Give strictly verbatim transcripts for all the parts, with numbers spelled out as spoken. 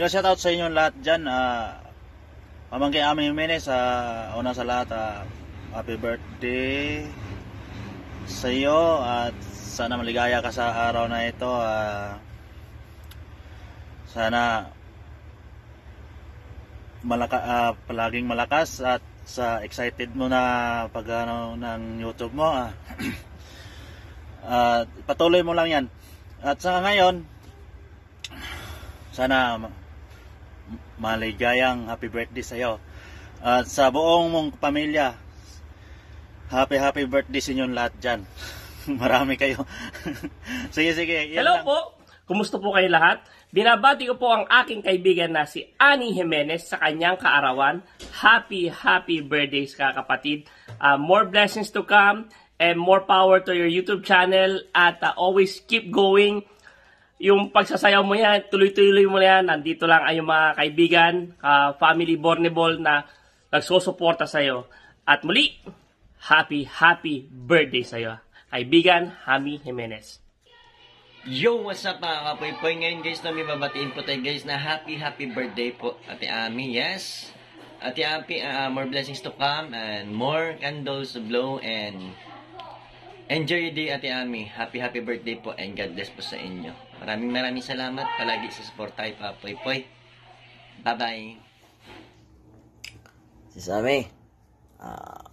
mega shoutout sa inyo lahat dyan. Uh, Pamangkin Ami Jimenez, uh, una sa lahat, uh, happy birthday sa iyo at sana maligaya ka sa araw na ito. Uh, sana malaka, uh, palaging malakas at sa excited mo na pag ano, ng YouTube mo. Uh, uh, patuloy mo lang yan. At sa ngayon, sana maligayang happy birthday sa iyo. At sa buong mong pamilya, happy happy birthday sa inyong lahat dyan. Marami kayo. Sige, sige. Hello lang po. Kumusta po kayo lahat? Binabati ko po ang aking kaibigan na si Annie Jimenez sa kanyang kaarawan. Happy, happy birthdays ka kapatid. Uh, more blessings to come and more power to your YouTube channel. At uh, always keep going. Yung pagsasayaw mo yan, tuloy-tuloy mo yan. Nandito lang ay yung mga kaibigan, uh, family Borneball na nagsusuporta sa'yo. At muli, happy, happy birthday sa'yo. Kaibigan, Ami Jimenez. Yo, what's up mga kapoy-poy? Ngayon guys, na may babatiin po tayo guys na happy, happy birthday po, Ate Ami. Yes, Ate Ami, uh, more blessings to come and more candles to blow and enjoy your day, Ate Ami. Happy, happy birthday po and God bless po sa inyo. Maraming maraming salamat palagi sa support tayo, kapoy-poy. Bye-bye. Sis Ami, uh,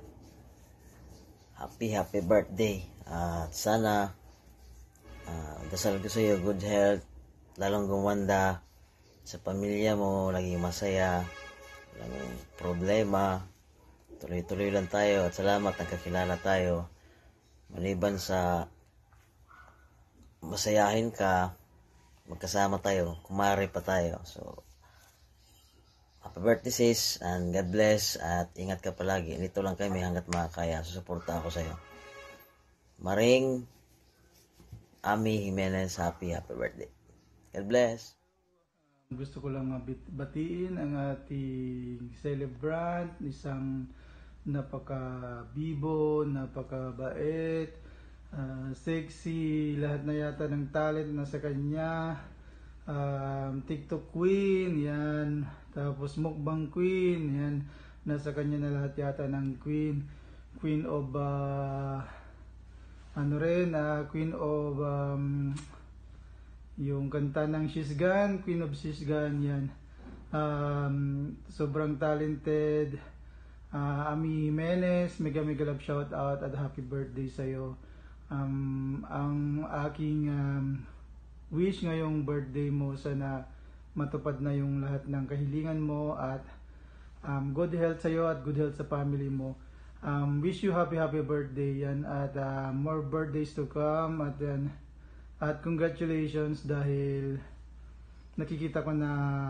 happy, happy birthday. At uh, sana Uh, dasal ko sa iyo good health, lalong gumanda sa pamilya mo, laging masaya, walang problema, tuloy-tuloy lang tayo at salamat nagkakilala tayo. Maliban sa masayahin ka, magkasama tayo, kumari pa tayo. So happy birthday sis and God bless at ingat ka palagi. Nito lang kami hanggat makakaya, susuporta ako sa iyo. Maring Ami Jimenez, happy, happy birthday. God bless. Gusto ko lang batiin ang ating celebrant, isang napaka-bibo, napaka-bait, uh, sexy, lahat na yata ng talent nasa kanya. Um, TikTok queen, yan. Tapos mukbang queen, yan. Nasa kanya na lahat yata ng queen. Queen of... Uh, ano rin, uh, Queen of um, yung kanta ng She's Gone, Queen of She's Gone, yan. Um, sobrang talented. uh, Ami Jimenez, mega mega love shout out at happy birthday sa'yo. Um, ang aking um, wish ngayong birthday mo, sana matupad na yung lahat ng kahilingan mo at um, good health sa'yo at good health sa family mo. Um, wish you happy happy birthday yan at uh, more birthdays to come at then at congratulations dahil nakikita ko na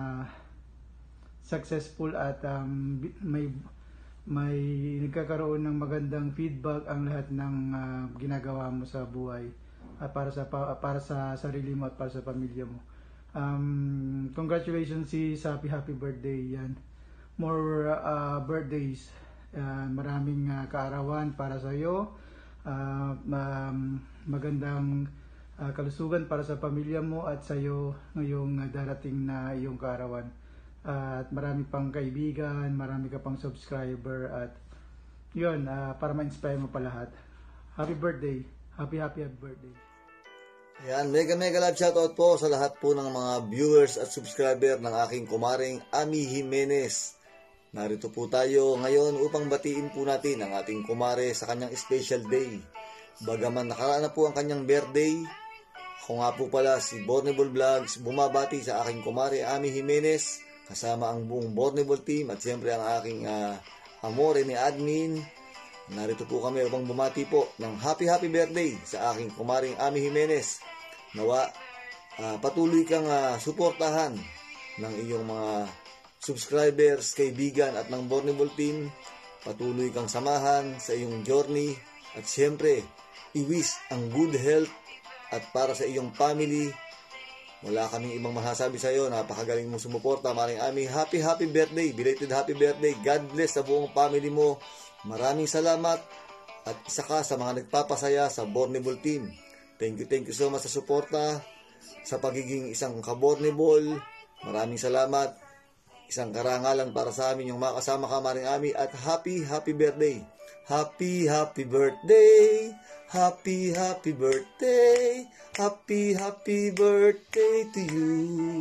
successful at um, may may nagkakaroon ng magandang feedback ang lahat ng uh, ginagawa mo sa buhay at para sa para sa sarili mo at para sa pamilya mo. Um, congratulations sis, happy happy birthday yan. More uh, birthdays. Uh, maraming uh, kaarawan para sa iyo, uh, um, magandang uh, kalusugan para sa pamilya mo at sa iyo ngayong uh, darating na iyong kaarawan. Uh, at marami pang kaibigan, marami ka pang subscriber at yun, uh, para ma-inspire mo pa lahat. Happy birthday, happy happy happy birthday. Ayan, mega mega love shoutout po sa lahat po ng mga viewers at subscriber ng aking kumaring Ami Jimenez. Narito po tayo ngayon upang batiin po natin ang ating kumare sa kanyang special day. Bagaman nakaraan na po ang kanyang birthday, ako nga po pala si Borneball Vlogs bumabati sa aking kumare Ami Jimenez kasama ang buong Borneball team at siyempre ang aking uh, amore ni admin. Narito po kami upang bumati po ng happy happy birthday sa aking kumaring Ami Jimenez. Nawa uh, patuloy kang uh, suportahan ng iyong mga subscribers, kaibigan at ng Borneball team. Patuloy kang samahan sa iyong journey at siyempre i-wish ang good health at para sa iyong family. Wala kaming ibang masasabi sa iyo, napakagaling mo sumuporta maring Ami. Happy happy birthday, belated happy birthday. God bless sa buong family mo. Maraming salamat at isa ka sa mga nagpapasaya sa Borneball team. Thank you, thank you so much sa suporta, sa pagiging isang ka-Borneball Maraming salamat. Isang karangalan para sa amin yung makasama ka, Maring Ami, at happy, happy birthday. Happy, happy birthday. Happy, happy birthday. Happy, happy birthday to you.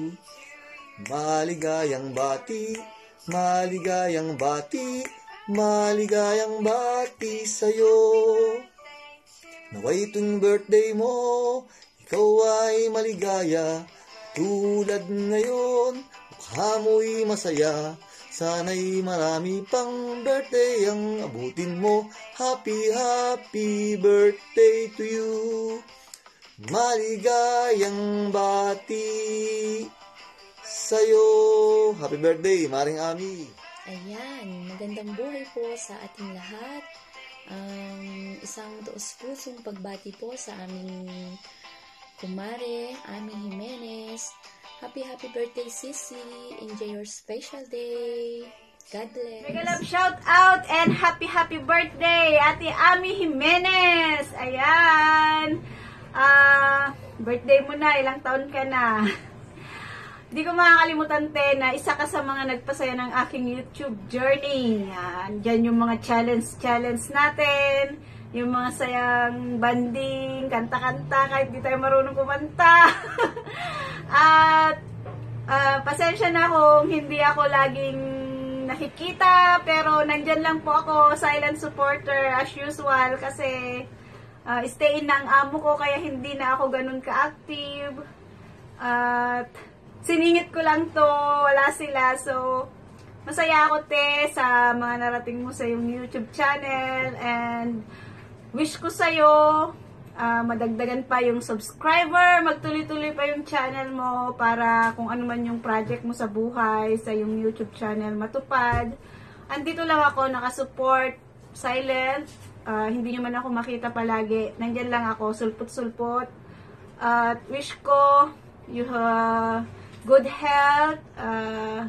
Maligayang bati, maligayang bati, maligayang bati sa'yo. Naway itong birthday mo, ikaw ay maligaya. Tulad ngayon, mukha mo'y masaya. Sana'y marami pang birthday ang abutin mo. Happy, happy birthday to you. Maligayang bati sa'yo. Happy birthday, Maring Ami. Ayan, magandang buhay po sa ating lahat. Um, isang taos pusong pagbati po sa aming kumare, Ami Jimenez. Happy, happy birthday, Sisi. Enjoy your special day. God bless. Mega love shout out and happy, happy birthday, Ate Ami Jimenez. Ayan. Ah, birthday mo na. Ilang taon ka na. Hindi ko makakalimutan, te, na isa ka sa mga nagpasaya ng aking YouTube journey. Yan. Diyan yung mga challenge-challenge natin. Yung mga sayang banding, kanta-kanta, kahit di tayo marunong kumanta. At, uh, pasensya na kung hindi ako laging nakikita, pero nandyan lang po ako, silent supporter as usual, kasi uh, stay in na ang amo ko, kaya hindi na ako ganun ka-active. At, siningit ko lang to, wala sila, so, masaya ako, te, sa mga narating mo sa yung YouTube channel, and wish ko sa'yo, uh, madagdagan pa yung subscriber, magtuloy-tuloy pa yung channel mo para kung ano man yung project mo sa buhay, sa yung YouTube channel matupad. Andito lang ako, nakasupport, silent, uh, hindi nyo man ako makita palagi. Nandyan lang ako, sulpot-sulpot. At uh, wish ko you have good health, uh,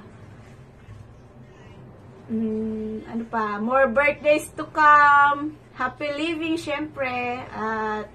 mm, ano pa, more birthdays to come, happy living, syempre, at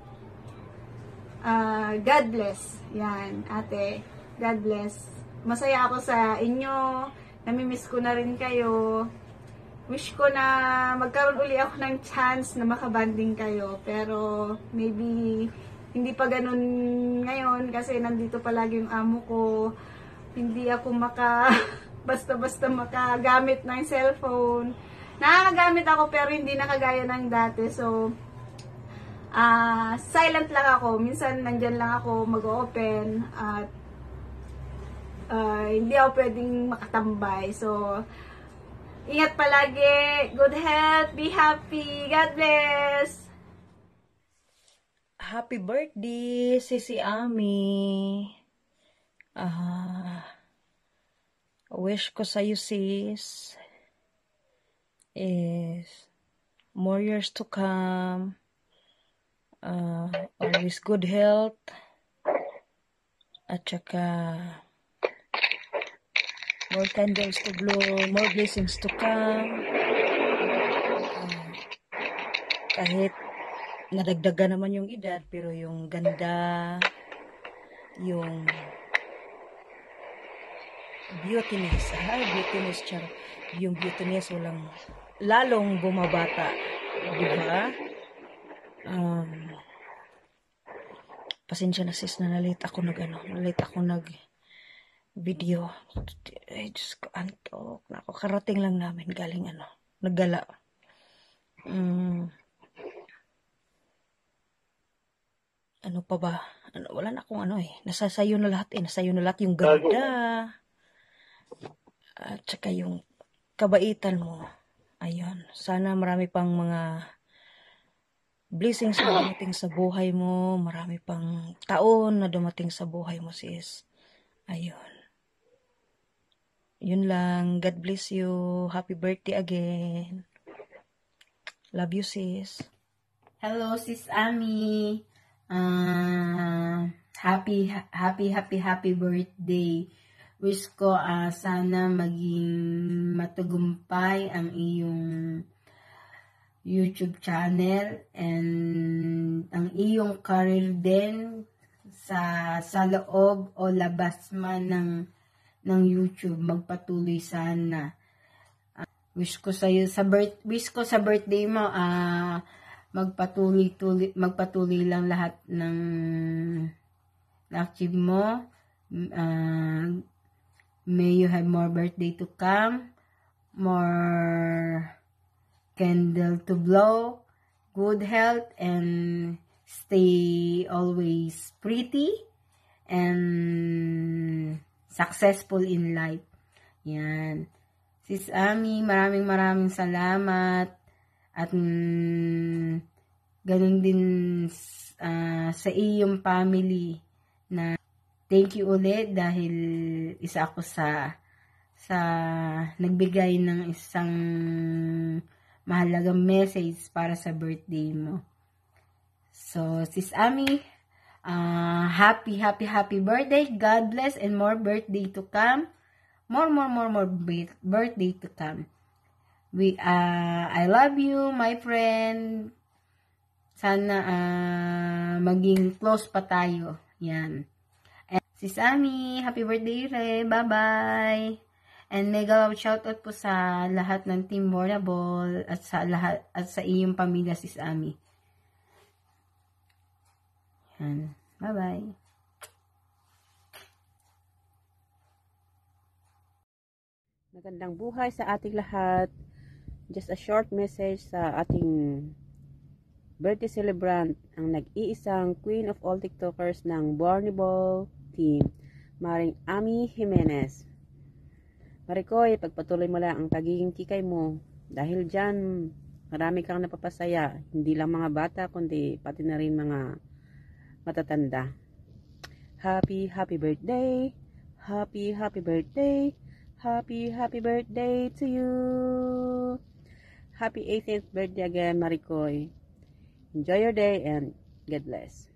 uh, God bless. Yan, ate. God bless. Masaya ako sa inyo. Namimiss ko na rin kayo. Wish ko na magkaroon uli ako ng chance na makabanding kayo. Pero, maybe, hindi pa ganun ngayon kasi nandito palagi yung amo ko. Hindi ako maka, basta-basta makagamit ng cellphone. Nakakagamit ako pero hindi nakagaya ng dati. So, uh, silent lang ako. Minsan nandyan lang ako mag-open at uh, hindi ako pwedeng makatambay. So, ingat palagi. Good health. Be happy. God bless. Happy birthday, Sisi Ami. Ah, wish ko sa'yo, sis, is more years to come, uh, always good health, at saka more candles to blow, more blessings to come. Uh, kahit nadagdagan naman yung edad, pero yung ganda, yung beautiness, ha? Beautiness, char. Yung beautiness, walang, lalong bumabata. Diba? Um, pasensya na, sis, na nalit ako nag, ano, nalit ako nag video. Ay, Diyos ko, antok. Nako, karating lang namin, galing, ano, naggala. Um, ano pa ba? Ano, wala na akong ano eh. Nasasayo na lahat eh. Nasayo na lahat yung ganda. At saka yung kabaitan mo. Ayun. Sana marami pang mga blessings na dumating sa buhay mo. Marami pang taon na dumating sa buhay mo, sis. Ayun. Yun lang. God bless you. Happy birthday again. Love you, sis. Hello, sis Ami. Uh, happy, happy, happy, happy birthday. Wish ko uh, sana maging matagumpay ang iyong YouTube channel and ang iyong career din sa, sa loob o labas man ng ng YouTube. Magpatuloy sana. Uh, wish ko sa sa birth wish ko sa birthday mo ah uh, magpatuloy tuloy magpatuloy lang lahat ng na-achieve mo. Uh, may you have more birthday to come, more candle to blow, good health, and stay always pretty and successful in life. Yan. Sis Ami, maraming maraming salamat. At mm, ganun din uh, sa iyong family na thank you ulit dahil isa ako sa sa nagbigay ng isang mahalagang message para sa birthday mo. So, Sis Ami, uh, happy, happy, happy birthday. God bless and more birthday to come. More, more, more, more birthday to come. We, uh, I love you, my friend. Sana uh, maging close pa tayo. Yan. And Sis Ami, happy birthday re. Bye-bye. And mega love shoutout po sa lahat ng Team Vulnerable at sa lahat at sa iyong pamilya, Sis Ami. Yan. Bye-bye. Magandang buhay sa ating lahat. Just a short message sa ating birthday celebrant, ang nag-iisang Queen of all TikTokers ng Vulnerable Team, Maring Ami Jimenez. Marikoy, pagpatuloy mo lang ang pagiging kikay mo. Dahil dyan, marami kang napapasaya. Hindi lang mga bata, kundi pati na rin mga matatanda. Happy, happy birthday! Happy, happy birthday! Happy, happy birthday to you! Happy eighteenth birthday again, Marikoy. Enjoy your day and God bless.